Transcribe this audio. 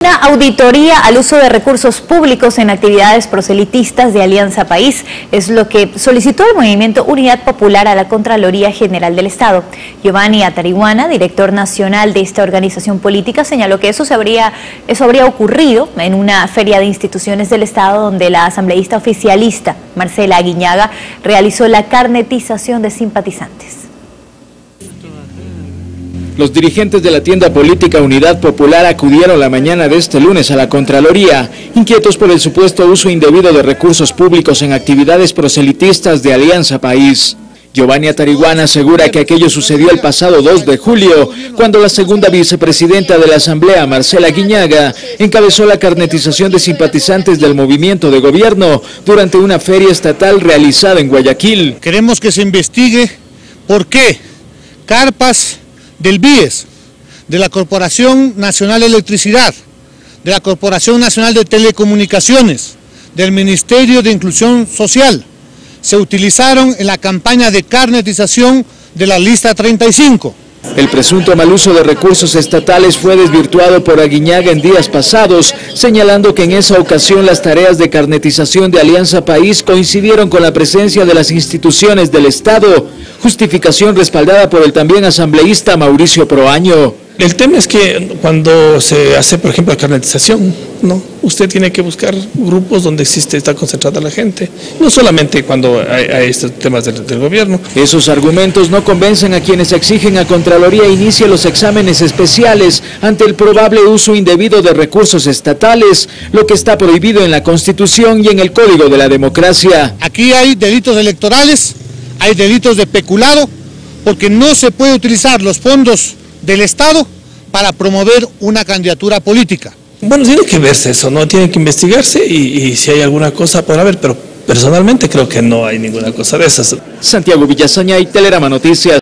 Una auditoría al uso de recursos públicos en actividades proselitistas de Alianza País es lo que solicitó el movimiento Unidad Popular a la Contraloría General del Estado. Giovanni Atariguana, director nacional de esta organización política, señaló que eso habría ocurrido en una feria de instituciones del Estado donde la asambleísta oficialista Marcela Aguiñaga realizó la carnetización de simpatizantes. Los dirigentes de la tienda política Unidad Popular acudieron la mañana de este lunes a la Contraloría, inquietos por el supuesto uso indebido de recursos públicos en actividades proselitistas de Alianza País. Giovanni Atariguana asegura que aquello sucedió el pasado 2 de julio, cuando la segunda vicepresidenta de la Asamblea, Marcela Aguiñaga, encabezó la carnetización de simpatizantes del movimiento de gobierno durante una feria estatal realizada en Guayaquil. Queremos que se investigue por qué carpas del BIES, de la Corporación Nacional de Electricidad, de la Corporación Nacional de Telecomunicaciones, del Ministerio de Inclusión Social, se utilizaron en la campaña de carnetización de la lista 35. El presunto mal uso de recursos estatales fue desvirtuado por Aguiñaga en días pasados, señalando que en esa ocasión las tareas de carnetización de Alianza País coincidieron con la presencia de las instituciones del Estado, justificación respaldada por el también asambleísta Mauricio Proaño. El tema es que cuando se hace, por ejemplo, la carnetización, ¿no? Usted tiene que buscar grupos donde está concentrada la gente, no solamente cuando hay estos temas del gobierno. Esos argumentos no convencen a quienes exigen a Contraloría inicie los exámenes especiales ante el probable uso indebido de recursos estatales, lo que está prohibido en la Constitución y en el Código de la Democracia. Aquí hay delitos electorales, hay delitos de peculado, porque no se puede utilizar los fondos del Estado para promover una candidatura política. Bueno, tiene que verse eso, ¿no? Tiene que investigarse y si hay alguna cosa por haber, pero personalmente creo que no hay ninguna cosa de esas. Santiago Villasañay, Telerama Noticias.